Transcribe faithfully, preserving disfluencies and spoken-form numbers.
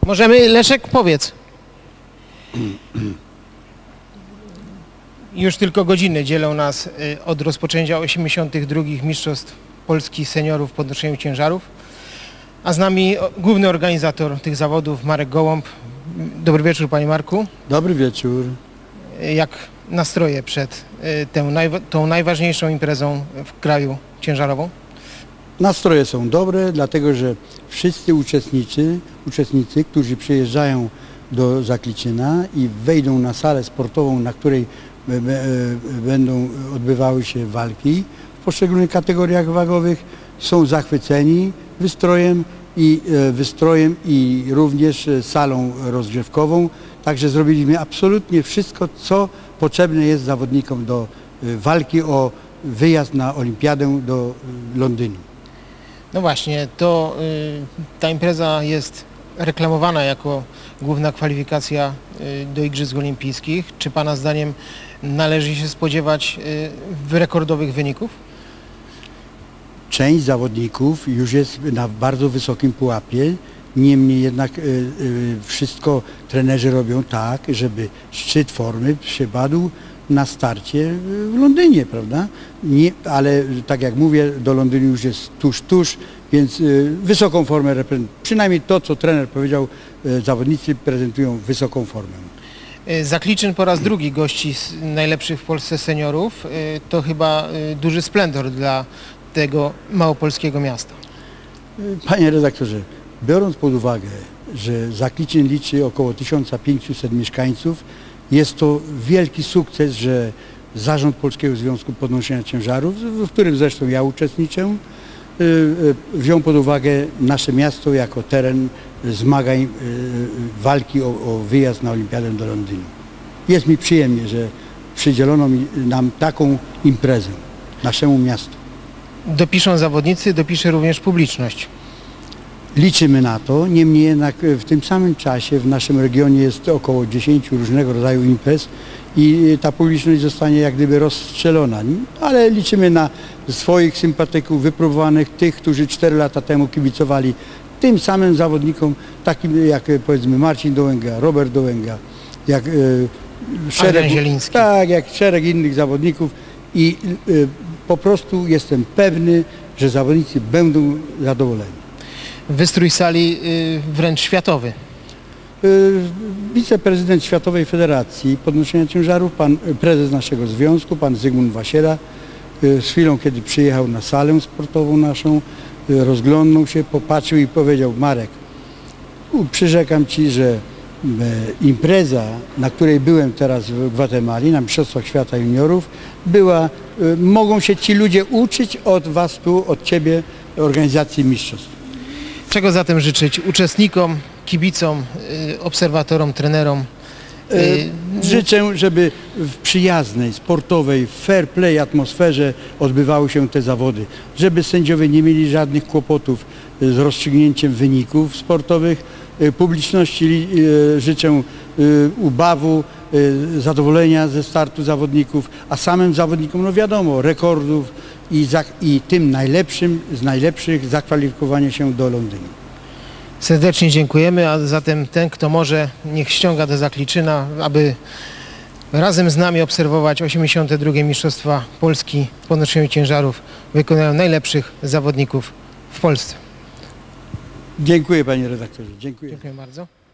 Możemy, Leszek, powiedz. Już tylko godziny dzielą nas od rozpoczęcia osiemdziesiątych drugich Mistrzostw Polski Seniorów w podnoszeniu ciężarów, a z nami główny organizator tych zawodów, Marek Gołąb. Dobry wieczór, panie Marku. Dobry wieczór. Jak nastroje przed tą, tą najważniejszą imprezą w kraju ciężarową? Nastroje są dobre, dlatego że wszyscy uczestnicy, uczestnicy, którzy przyjeżdżają do Zakliczyna i wejdą na salę sportową, na której będą odbywały się walki w poszczególnych kategoriach wagowych, są zachwyceni wystrojem i wystrojem i również salą rozgrzewkową. Także zrobiliśmy absolutnie wszystko, co potrzebne jest zawodnikom do walki o wyjazd na olimpiadę do Londynu. No właśnie, to y, ta impreza jest reklamowana jako główna kwalifikacja y, do Igrzysk Olimpijskich. Czy pana zdaniem należy się spodziewać y, rekordowych wyników? Część zawodników już jest na bardzo wysokim pułapie, niemniej jednak y, y, wszystko trenerzy robią tak, żeby szczyt formy przypadł na starcie w Londynie, prawda? Nie, ale tak jak mówię, do Londynu już jest tuż, tuż, więc y, wysoką formę reprezentują. Przynajmniej to, co trener powiedział, y, zawodnicy prezentują wysoką formę. Zakliczyn po raz drugi gości najlepszych w Polsce seniorów. Y, to chyba y, duży splendor dla tego małopolskiego miasta. Panie redaktorze, biorąc pod uwagę, że Zakliczyn liczy około tysiąc pięćset mieszkańców, jest to wielki sukces, że Zarząd Polskiego Związku Podnoszenia Ciężarów, w którym zresztą ja uczestniczę, wziął pod uwagę nasze miasto jako teren zmagań, walki o, o wyjazd na Olimpiadę do Londynu. Jest mi przyjemnie, że przydzielono mi, nam taką imprezę, naszemu miastu. Dopiszą zawodnicy, dopisze również publiczność. Liczymy na to, niemniej jednak w tym samym czasie w naszym regionie jest około dziesięciu różnego rodzaju imprez i ta publiczność zostanie jak gdyby rozstrzelona, ale liczymy na swoich sympatyków wypróbowanych, tych, którzy cztery lata temu kibicowali tym samym zawodnikom, takim jak powiedzmy Marcin Dołęga, Robert Dołęga, jak e, szereg, tak, jak szereg innych zawodników i e, po prostu jestem pewny, że zawodnicy będą zadowoleni. Wystrój sali y, wręcz światowy. Wiceprezydent Światowej Federacji Podnoszenia Ciężarów, pan prezes naszego związku, pan Zygmunt Wasiera, z chwilą, kiedy przyjechał na salę sportową naszą, rozglądnął się, popatrzył i powiedział: Marek, przyrzekam ci, że impreza, na której byłem teraz w Gwatemali, na Mistrzostwach Świata Juniorów, była, mogą się ci ludzie uczyć od was tu, od ciebie, organizacji mistrzostw. Czego zatem życzyć uczestnikom, kibicom, obserwatorom, trenerom? Życzę, żeby w przyjaznej, sportowej, fair play atmosferze odbywały się te zawody. Żeby sędziowie nie mieli żadnych kłopotów z rozstrzygnięciem wyników sportowych. Publiczności życzę ubawu, zadowolenia ze startu zawodników, a samym zawodnikom, no wiadomo, rekordów i, za, i tym najlepszym z najlepszych zakwalifikowanie się do Londynu. Serdecznie dziękujemy, a zatem ten, kto może, niech ściąga do Zakliczyna, aby razem z nami obserwować osiemdziesiąte drugie Mistrzostwa Polski w podnoszeniu ciężarów. Wykonają najlepszych zawodników w Polsce. Dziękuję, panie redaktorze. Dziękuję. Dziękuję bardzo.